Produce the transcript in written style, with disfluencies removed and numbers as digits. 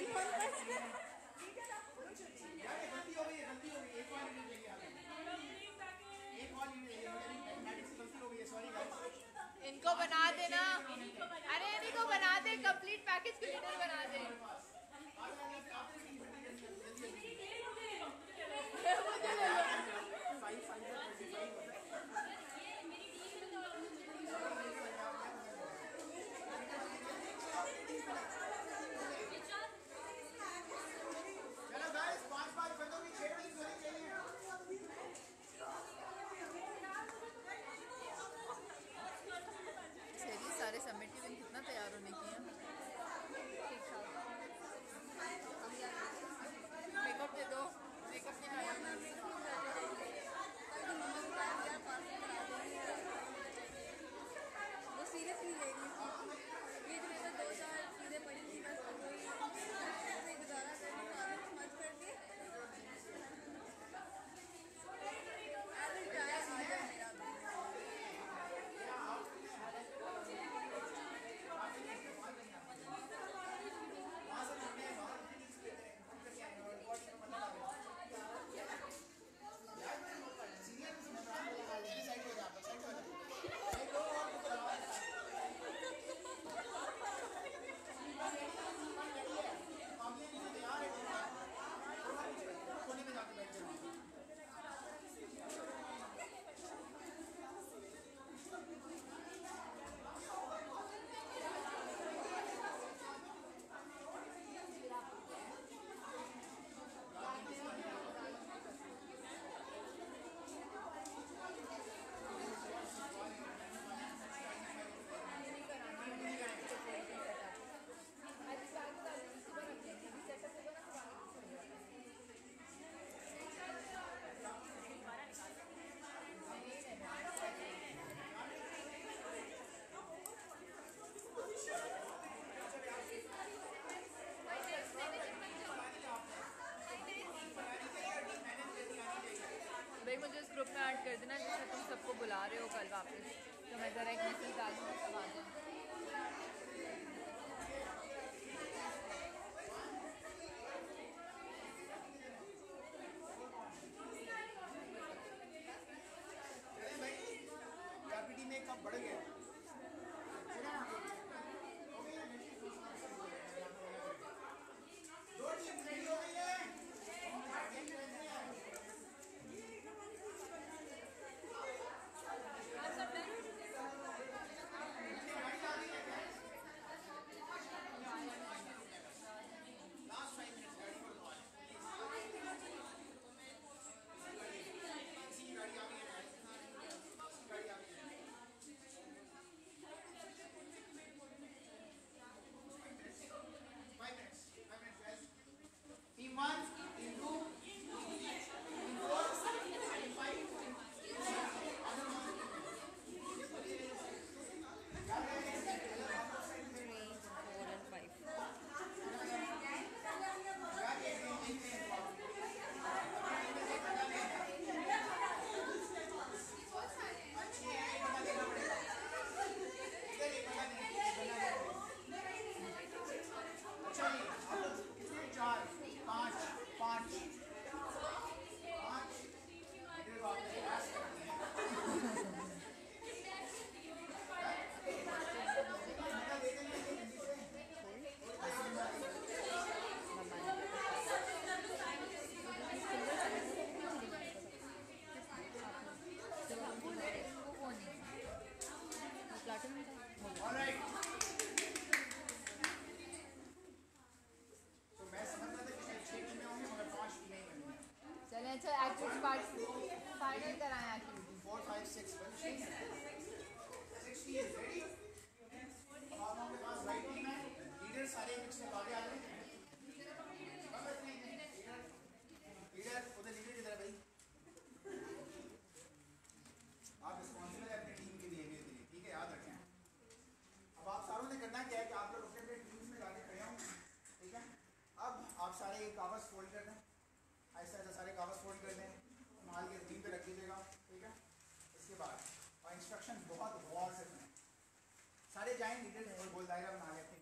गलती हो गई, गलती हो गई, एक और लीडर चाहिए आगे, एक और लीडर चाहिए, मैथमेटिक्स से गलती हो गई है, सॉरी गाइस। इनको बना देना, अरे इनको बना दे, कंप्लीट पैकेज के लीडर बना दे। चलो गाइस 5-5 बंदों की 6 टीम होनी चाहिए। सारे सबमिट के दिन कितना तैयार होने की है। मेकअप दे दो, मेकअप के वो सीरियसली लेगी ये जो मेरे 2-4 चीज़ें पड़ी थी बस वही गुजारा करके मत करके भाई मुझे इस ग्रुप में ऐड कर देना जिससे तुम सबको बुला रहे हो कल वापस, तो मैं ज़रा एक मैसेज डाल दूँ सब आ जाए। KPTB में कब बढ़ गया Team 1, Team 2, Team 4, Team 5, चलें अच्छा एक्टिविटी पार्ट फाइनल कराएं एक्टिविटी 4, 5, 6 16 रेडी। आप लोगों के पास राइट टीम है, लीडर सारे मिक्स में आगे आ जाए। लीडर उधर लीडर इधर भाई, आप रिस्पॉन्सिबल है अपनी टीम के बिहेवियर के लिए, ठीक है, याद रखें। अब आप सारों ने करना क्या है कि आप लोग अपने अपने टीम्स में लाके खड़े हों, ठीक है। अब आप सारे कागज़ फोल्ड कर दें, ऐसा ऐसा सारे कागज़ फोल्ड कर दें, संभाल के टीम पे रख दीजिएगा, ठीक है। इसके बाद और इंस्ट्रक्शन बहुत गौर से सुनें, सारे जाएं लीडर और गोल दायरा बना लेते हैं।